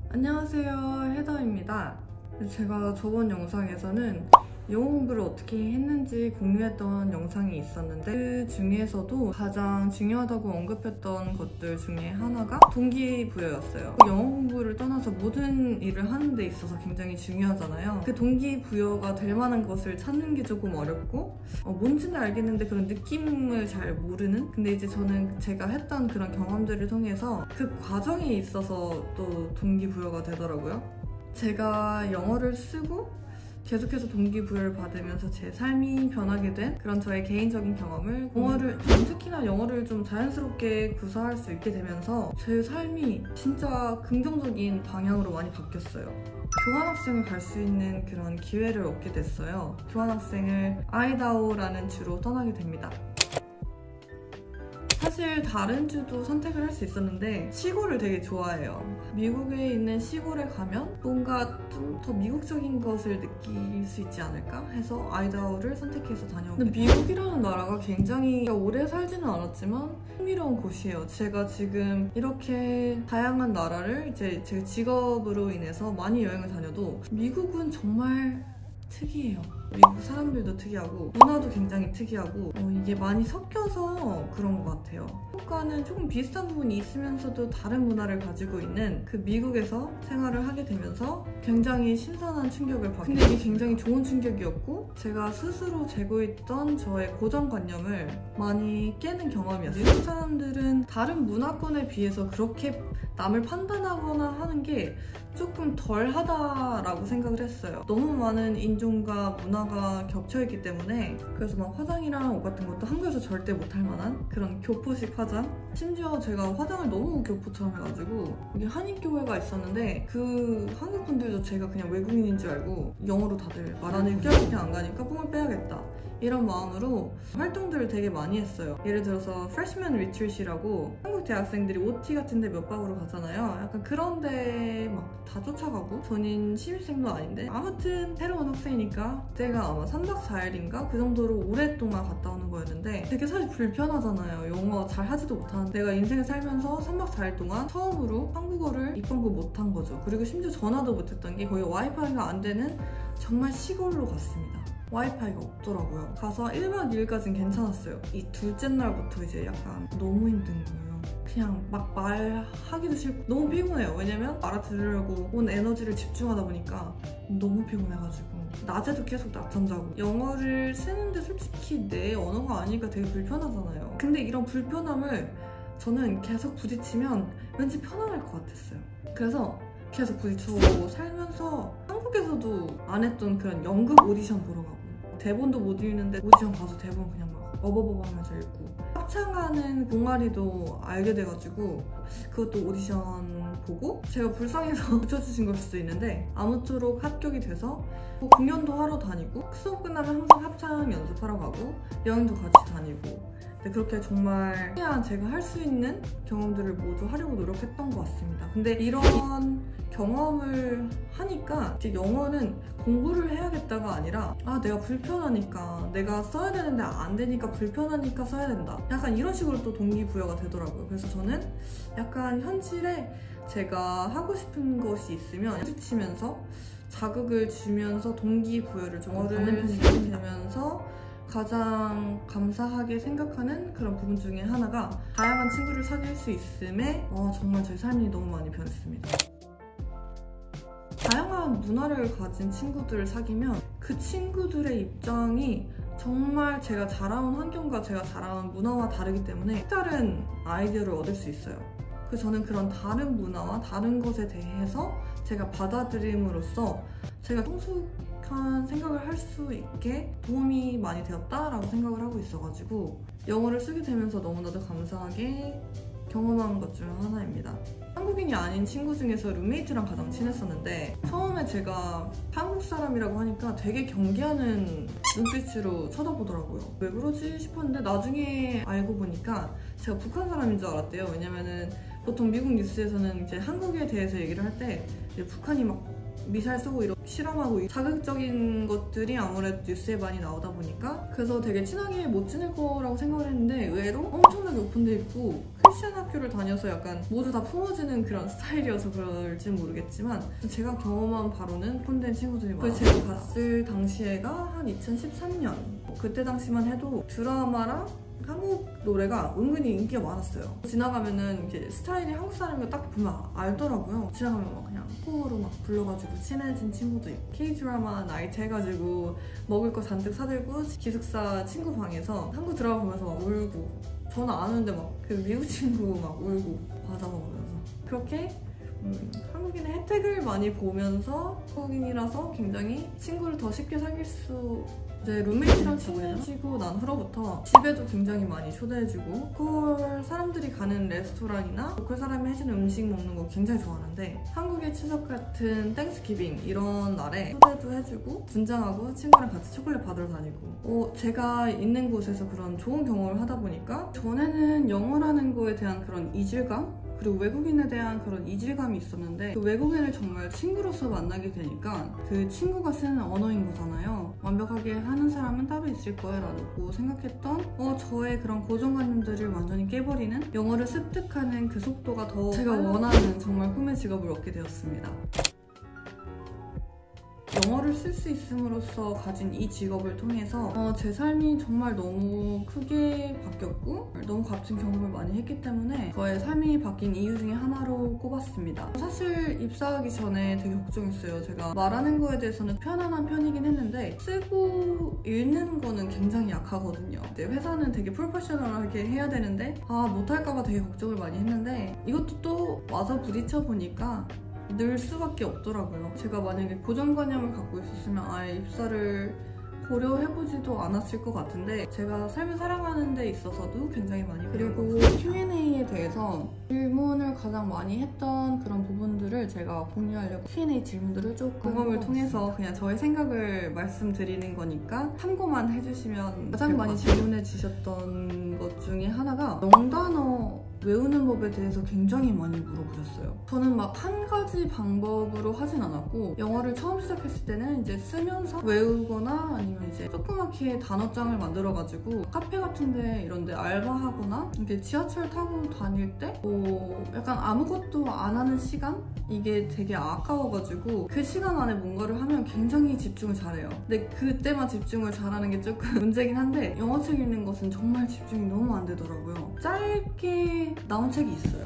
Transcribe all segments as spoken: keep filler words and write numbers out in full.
안녕하세요, 헤더입니다. 제가 저번 영상에서는 영어 공부를 어떻게 했는지 공유했던 영상이 있었는데 그 중에서도 가장 중요하다고 언급했던 것들 중에 하나가 동기부여였어요. 영어 공부를 떠나서 모든 일을 하는 데 있어서 굉장히 중요하잖아요. 그 동기부여가 될 만한 것을 찾는 게 조금 어렵고 어, 뭔지는 알겠는데 그런 느낌을 잘 모르는? 근데 이제 저는 제가 했던 그런 경험들을 통해서 그 과정에 있어서 또 동기부여가 되더라고요. 제가 영어를 쓰고 계속해서 동기부여를 받으면서 제 삶이 변하게 된 그런 저의 개인적인 경험을 영어를, 전 특히나 영어를 좀 자연스럽게 구사할 수 있게 되면서 제 삶이 진짜 긍정적인 방향으로 많이 바뀌었어요. 교환학생을 갈 수 있는 그런 기회를 얻게 됐어요. 교환학생을 아이다호라는 주로 떠나게 됩니다. 사실 다른 주도 선택을 할 수 있었는데 시골을 되게 좋아해요. 미국에 있는 시골에 가면 뭔가 좀 더 미국적인 것을 느낄 수 있지 않을까 해서 아이다호를 선택해서 다녀오게 됐어요. 미국이라는 나라가 굉장히 오래 살지는 않았지만 흥미로운 곳이에요. 제가 지금 이렇게 다양한 나라를 이제 제 직업으로 인해서 많이 여행을 다녀도 미국은 정말 특이해요. 미국 사람들도 특이하고 문화도 굉장히 특이하고 어, 이게 많이 섞여서 그런 것 같아요. 한국과는 조금 비슷한 부분이 있으면서도 다른 문화를 가지고 있는 그 미국에서 생활을 하게 되면서 굉장히 신선한 충격을 받게 됐어요. 근데 이게 굉장히 좋은 충격이었고 제가 스스로 재고 있던 저의 고정관념을 많이 깨는 경험이었어요. 미국 사람들은 다른 문화권에 비해서 그렇게 남을 판단하거나 하는 게 조금 덜하다라고 생각을 했어요. 너무 많은 인종과 문화가 겹쳐있기 때문에 그래서 막 화장이랑 옷 같은 것도 한국에서 절대 못할 만한 그런 교포식 화장? 심지어 제가 화장을 너무 교포처럼 해가지고 여기 한인교회가 있었는데 그 한국 분들도 제가 그냥 외국인인 줄 알고 영어로 다들 말하는 육 개월밖에 안 가니까 뽕을 빼야겠다 이런 마음으로 활동들을 되게 많이 했어요. 예를 들어서 프레시맨 리트릿이라고 한국 대학생들이 오티 같은 데 몇 박으로 가잖아요. 약간 그런 데 막 다 쫓아가고 전인 신입생도 아닌데 아무튼 새로운 학생이니까 그때가 아마 삼 박 사 일인가? 그 정도로 오랫동안 갔다 오는 거였는데 되게 사실 불편하잖아요. 영어 잘 하지도 못하는 내가 인생을 살면서 삼 박 사 일 동안 처음으로 한국어를 입방구 못한 거죠. 그리고 심지어 전화도 못했던 게 거의 와이파이가 안 되는 정말 시골로 갔습니다. 와이파이가 없더라고요. 가서 일 박 이 일까지는 괜찮았어요. 이 둘째 날부터 이제 약간 너무 힘든 거예요. 그냥 막 말하기도 싫고 너무 피곤해요. 왜냐면 알아들으려고 온 에너지를 집중하다 보니까 너무 피곤해가지고 낮에도 계속 낮잠 자고 영어를 쓰는데 솔직히 내 언어가 아니니까 되게 불편하잖아요. 근데 이런 불편함을 저는 계속 부딪히면 왠지 편안할 것 같았어요. 그래서 계속 부딪혀보고 살면서 한국에서도 안 했던 그런 연극 오디션 보러 가고 대본도 못 읽는데 오디션 가서 대본 그냥 막 어버버버 하면서 읽고 합창하는 동아리도 알게 돼가지고 그것도 오디션 보고 제가 불쌍해서 붙여주신 걸 수도 있는데 아무쪼록 합격이 돼서 공연도 하러 다니고 수업 끝나면 항상 합창 연습하러 가고 여행도 같이 다니고 근데 그렇게 정말 그냥 제가 할 수 있는 경험들을 모두 하려고 노력했던 것 같습니다. 근데 이런 경험을 하니까 이제 영어는 공부를 해야겠다가 아니라 아 내가 불편하니까 내가 써야 되는데 안 되니까 불편하니까 써야 된다 약간 이런 식으로 또 동기부여가 되더라고요. 그래서 저는 약간 현실에 제가 하고 싶은 것이 있으면 부딪히면서 자극을 주면서 동기부여를 좀 받는 편이 되면서 가장 감사하게 생각하는 그런 부분 중에 하나가 다양한 친구를 사귈 수 있음에 어, 정말 제 삶이 너무 많이 변했습니다. 다양한 문화를 가진 친구들을 사귀면 그 친구들의 입장이 정말 제가 자라온 환경과 제가 자라온 문화와 다르기 때문에 다른 아이디어를 얻을 수 있어요. 그래서 저는 그런 다른 문화와 다른 것에 대해서 제가 받아들임으로써 제가 성숙한 생각을 할 수 있게 도움이 많이 되었다라고 생각을 하고 있어가지고 영어를 쓰게 되면서 너무나도 감사하게 경험한 것 중 하나입니다. 한국인이 아닌 친구 중에서 룸메이트랑 가장 친했었는데 처음에 제가 한국 사람이라고 하니까 되게 경계하는 눈빛으로 쳐다보더라고요. 왜 그러지 싶었는데 나중에 알고 보니까 제가 북한 사람인 줄 알았대요. 왜냐면은 보통 미국 뉴스에서는 이제 한국에 대해서 얘기를 할 때 북한이 막 미사일 쏘고 이렇게 실험하고 자극적인 것들이 아무래도 뉴스에 많이 나오다 보니까 그래서 되게 친하게 못 지낼 거라고 생각을 했는데 의외로 엄청나게 오픈돼 있고 패션 학교를 다녀서 약간 모두 다 품어지는 그런 스타일이어서 그럴지 모르겠지만 제가 경험한 바로는 폰된 친구들이 많아요. 제가 갔을 당시에가 한 이천십삼 년 그때 당시만 해도 드라마랑 한국 노래가 은근히 인기가 많았어요. 지나가면은 이제 스타일이 한국 사람인 거 딱 보면 알더라고요. 지나가면 막 그냥 코어로 막 불러가지고 친해진 친구도 있고 K-드라마 나이트 해가지고 먹을 거 잔뜩 사들고 기숙사 친구 방에서 한국 드라마 보면서 막 울고 저는 안 우는데 막 그 미국 친구 막 울고 과자 먹으면서 그렇게 음, 한국인의 혜택을 많이 보면서 한국인이라서 굉장히 친구를 더 쉽게 사귈 수 이제 룸메이트랑 친해지고 난 후로부터 집에도 굉장히 많이 초대해주고 로컬 사람들이 가는 레스토랑이나 로컬 사람이 해주는 음식 먹는 거 굉장히 좋아하는데 한국의 추석 같은 땡스기빙 이런 날에 초대도 해주고 분장하고 친구랑 같이 초콜릿 받으러 다니고 어, 제가 있는 곳에서 그런 좋은 경험을 하다 보니까 전에는 영어라는 거에 대한 그런 이질감 그리고 외국인에 대한 그런 이질감이 있었는데 그 외국인을 정말 친구로서 만나게 되니까 그 친구가 쓰는 언어인 거잖아요. 완벽하게 하는 사람은 따로 있을 거야 라고 생각했던 어, 저의 그런 고정관념들을 완전히 깨버리는 영어를 습득하는 그 속도가 더 제가 원하는 정말 꿈의 직업을 얻게 되었습니다. 영어를 쓸 수 있음으로써 가진 이 직업을 통해서 어, 제 삶이 정말 너무 크게 바뀌었고 너무 값진 경험을 많이 했기 때문에 저의 삶이 바뀐 이유 중에 하나로 꼽았습니다. 사실 입사하기 전에 되게 걱정했어요. 제가 말하는 거에 대해서는 편안한 편이긴 했는데 쓰고 읽는 거는 굉장히 약하거든요. 이제 회사는 되게 프로페셔널하게 해야 되는데 아 못할까 봐 되게 걱정을 많이 했는데 이것도 또 와서 부딪혀 보니까 늘 수밖에 없더라고요. 제가 만약에 고정관념을 갖고 있었으면 아예 입사를 고려해보지도 않았을 것 같은데 제가 삶을 살아가는 데 있어서도 굉장히 많이 그리고 큐 앤 에이에 대해서 질문을 가장 많이 했던 그런 부분들을 제가 공유하려고 큐 앤 에이 질문들을 조금 경험을 통해서 그냥 저의 생각을 말씀드리는 거니까 참고만 해주시면 가장 많이 질문해 주셨던 것 중에 하나가 영단어 외우는 법에 대해서 굉장히 많이 물어보셨어요. 저는 막 한 가지 방법으로 하진 않았고 영어를 처음 시작했을 때는 이제 쓰면서 외우거나 아니면 이제 조그맣게 단어장을 만들어가지고 카페 같은데 이런데 알바하거나 이렇게 지하철 타고 다닐 때 뭐 약간 아무것도 안 하는 시간? 이게 되게 아까워가지고 그 시간 안에 뭔가를 하면 굉장히 집중을 잘해요. 근데 그때만 집중을 잘하는 게 조금 문제긴 한데 영어책 읽는 것은 정말 집중이 너무 안 되더라고요. 짧게 나온 책이 있어요.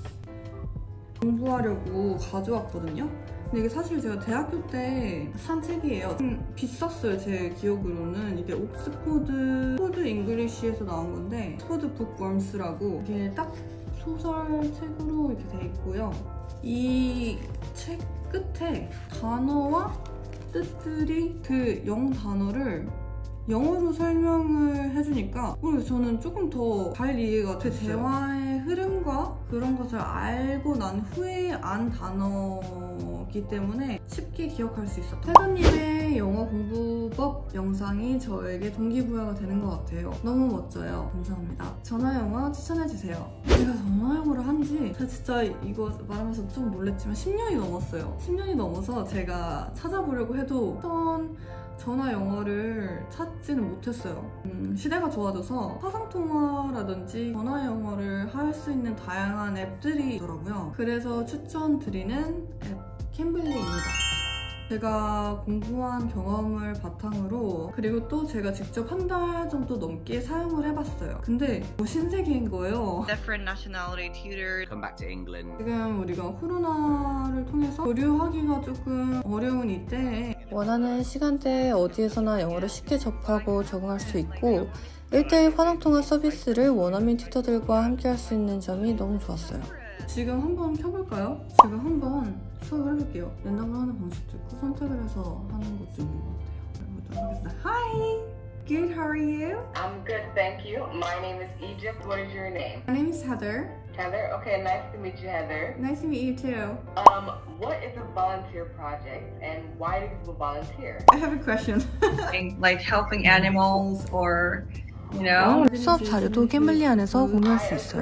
공부하려고 가져왔거든요. 근데 이게 사실 제가 대학교 때 산 책이에요. 좀 비쌌어요. 제 기억으로는. 이게 옥스포드 포드 잉글리시에서 나온 건데 옥스포드 북웜스라고 이게 딱 소설책으로 이렇게 돼 있고요. 이 책 끝에 단어와 뜻들이 그 영 단어를 영어로 설명을 해주니까 모르겠어요. 저는 조금 더 잘 이해가 됐어요. 그 대화의 흐름과 그런 것을 알고 난 후에 안 단어이기 때문에 쉽게 기억할 수 있었던 태근님의 영어 공부법 영상이 저에게 동기부여가 되는 것 같아요. 너무 멋져요. 감사합니다. 전화영어 추천해주세요. 제가 전화영어를 한지 제가 진짜 이거 말하면서 좀 놀랬지만 십 년이 넘었어요. 십 년이 넘어서 제가 찾아보려고 해도 어떤 전화 영어를 찾지는 못했어요. 음, 시대가 좋아져서 화상통화라든지 전화 영어를 할 수 있는 다양한 앱들이 있더라고요. 그래서 추천드리는 앱 캠블리입니다. 제가 공부한 경험을 바탕으로 그리고 또 제가 직접 한 달 정도 넘게 사용을 해봤어요. 근데 뭐 신세계인 거예요. Different nationality tutor. Come back to England. 지금 우리가 코로나를 통해서 교류하기가 조금 어려운 이때에 원하는 시간대에 어디에서나 영어를 쉽게 접하고 적응할 수 있고 일 대일 화상통화 서비스를 원어민 튜터들과 함께 할 수 있는 점이 너무 좋았어요. 지금 한번 켜볼까요? 지금 한번 수업을 해볼게요. 랜덤으로 하는 방식도 있고 선택을 해서 하는 것도 있는 것 같아요. 해보도록 하겠습니다. Hi! Good, how are you? I'm good, thank you. My name is Egypt. What is your name? My name is Heather. Heather? Okay, nice to meet you, Heather. Nice to meet you too. Um, what is a volunteer project and why do people volunteer? I have a question. Like helping animals or, you know. 수업 자료도 캠블리 안에서 공유할 수 I 있어요. agree.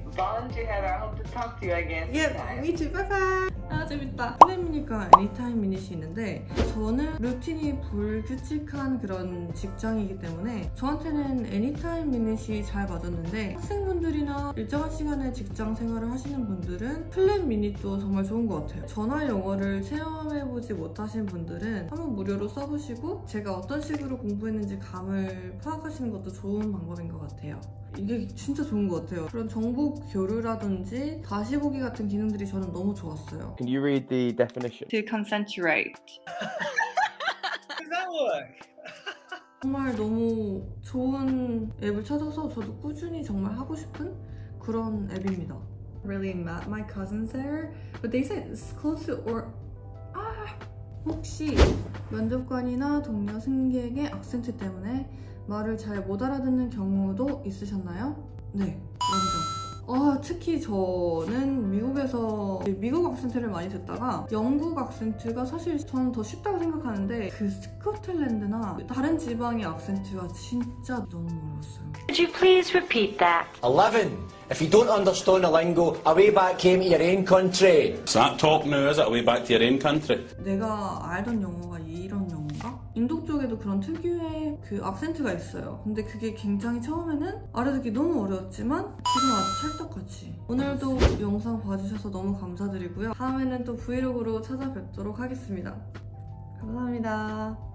volunteer, Heather. I hope to talk to you again 예, sometime. me too. 바이바이. 아, 재밌다. 플랜 미닛과 애니타임 미닛이 있는데 저는 루틴이 불규칙한 그런 직장이기 때문에 저한테는 애니타임 미닛이 잘 맞았는데 학생분들이나 일정한 시간에 직장 생활을 하시는 분들은 플랜 미닛도 정말 좋은 것 같아요. 전화 영어를 체험해보지 못하신 분들은 한번 무료로 써보시고 제가 어떤 식으로 공부했는지 감을 파악하시는 것도 좋은 방법인 것 같아요. 이게 진짜 좋은 것 같아요. 그런 정보 교류라든지 다시 보기 같은 기능들이 저는 너무 좋았어요. Can you read the definition? To concentrate. Does that work? 정말 너무 좋은 앱을 찾아서 저도 꾸준히 정말 하고 싶은 그런 앱입니다. Really met my cousins there, but they said it's close to or 아 혹시 면접관이나 동료 승객의 악센트 때문에 말을 잘 못 알아듣는 경우도 있으셨나요? 네, 완전. 어, 특히 저는 미국에서 미국 악센트를 많이 듣다가 영국 악센트가 사실 저는 더 쉽다고 생각하는데 그 스코틀랜드나 다른 지방의 악센트가 진짜 너무 어려웠어요. Could you please repeat that? eleven. If you don't understand the lingo, away back home to your own country. It's that talk now, is it? Away back to your own country. 내가 알던 영어가 이런 영어인가? 인도 쪽에도 그런 특유의 그 악센트가 있어요. 근데 그게 굉장히 처음에는 알아듣기 너무 어려웠지만 지금 아주 찰떡같이. 오늘도 영상 봐주셔서 너무 감사드리고요. 다음에는 또 브이로그로 찾아뵙도록 하겠습니다. 감사합니다.